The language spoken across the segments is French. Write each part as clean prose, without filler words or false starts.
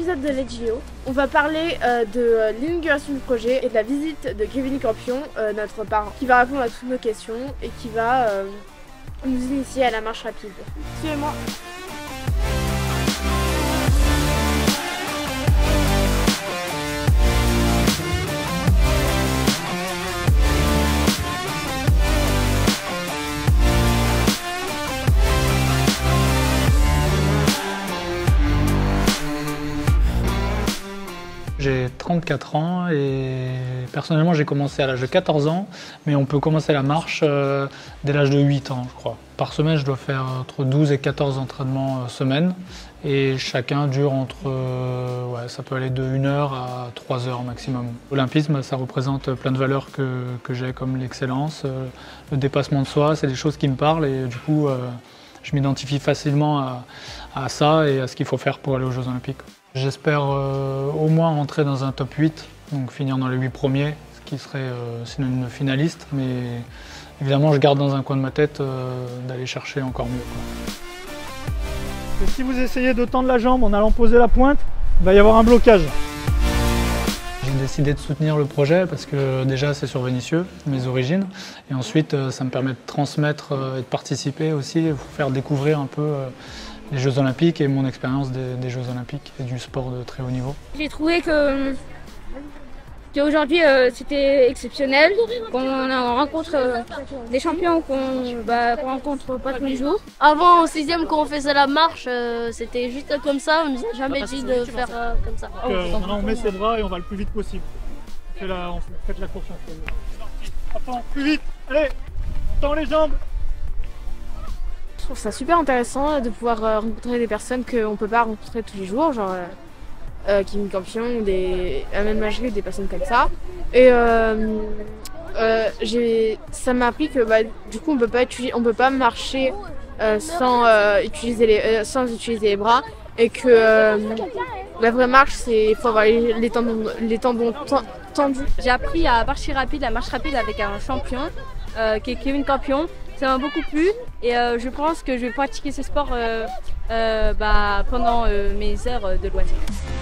épisode de Let's JO, on va parler de l'inauguration du projet et de la visite de Kevin Campion, notre parrain, qui va répondre à toutes nos questions et qui va nous initier à la marche rapide. Suivez-moi. J'ai 34 ans et personnellement j'ai commencé à l'âge de 14 ans, mais on peut commencer la marche dès l'âge de 8 ans je crois. Par semaine je dois faire entre 12 et 14 entraînements semaine et chacun dure entre, ça peut aller de 1 heure à 3 heures maximum. L'olympisme ça représente plein de valeurs que j'ai comme l'excellence, le dépassement de soi, c'est des choses qui me parlent et du coup je m'identifie facilement à ça et à ce qu'il faut faire pour aller aux Jeux Olympiques. J'espère au moins rentrer dans un top 8, donc finir dans les 8 premiers, ce qui serait synonyme de finaliste, mais évidemment je garde dans un coin de ma tête d'aller chercher encore mieux, quoi. Et si vous essayez de tendre la jambe en allant poser la pointe, il va y avoir un blocage. J'ai décidé de soutenir le projet parce que déjà c'est sur Vénissieux, mes origines, et ensuite ça me permet de transmettre et de participer aussi, de faire découvrir un peu les Jeux Olympiques et mon expérience des Jeux Olympiques et du sport de très haut niveau. J'ai trouvé qu'aujourd'hui c'était exceptionnel, qu'on rencontre des champions qu'on rencontre pas tous les jours. Avant, au 6e, quand on faisait la marche, c'était juste comme ça, on nous a jamais dit de faire comme ça. Maintenant on met ses bras et on va le plus vite possible. Faites la course ensemble. Attends, plus vite, allez, tends les jambes. Je trouve ça super intéressant de pouvoir rencontrer des personnes qu'on ne peut pas rencontrer tous les jours, genre Kevin Campion ou des Amel Majri ou des personnes comme ça. Et ça m'a appris que du coup on peut pas marcher sans utiliser les bras et que la vraie marche il faut avoir les tendons tendus. J'ai appris à marcher rapide, la marche rapide avec un champion qui est Kevin Campion. Ça m'a beaucoup plu et je pense que je vais pratiquer ce sport pendant mes heures de loisirs.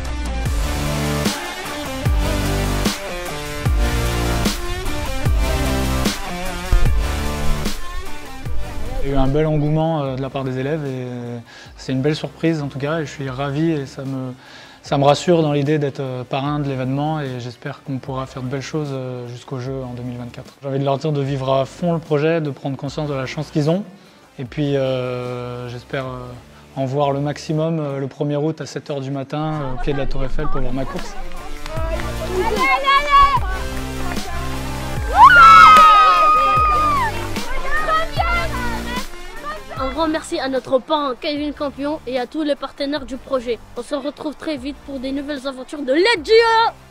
Il y a eu un bel engouement de la part des élèves et c'est une belle surprise en tout cas et je suis ravi et ça me rassure dans l'idée d'être parrain de l'événement et j'espère qu'on pourra faire de belles choses jusqu'aux Jeux en 2024. J'ai envie de leur dire de vivre à fond le projet, de prendre conscience de la chance qu'ils ont et puis j'espère en voir le maximum le 1er août à 7 h du matin au pied de la Tour Eiffel pour voir ma course. Un grand merci à notre parrain Kevin Campion et à tous les partenaires du projet. On se retrouve très vite pour des nouvelles aventures de Let's JO.